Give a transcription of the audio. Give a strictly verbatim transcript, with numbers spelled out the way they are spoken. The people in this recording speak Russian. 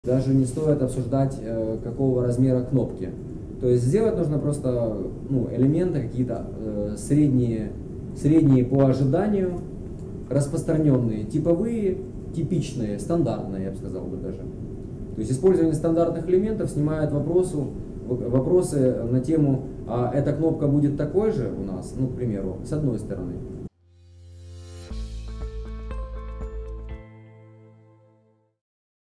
Даже не стоит обсуждать, э, какого размера кнопки. То есть сделать нужно просто ну, элементы какие-то э, средние, средние по ожиданию, распространенные, типовые, типичные, стандартные, я бы сказал бы даже. То есть использование стандартных элементов снимает вопросу, вопросы на тему, а эта кнопка будет такой же у нас, ну, к примеру, с одной стороны.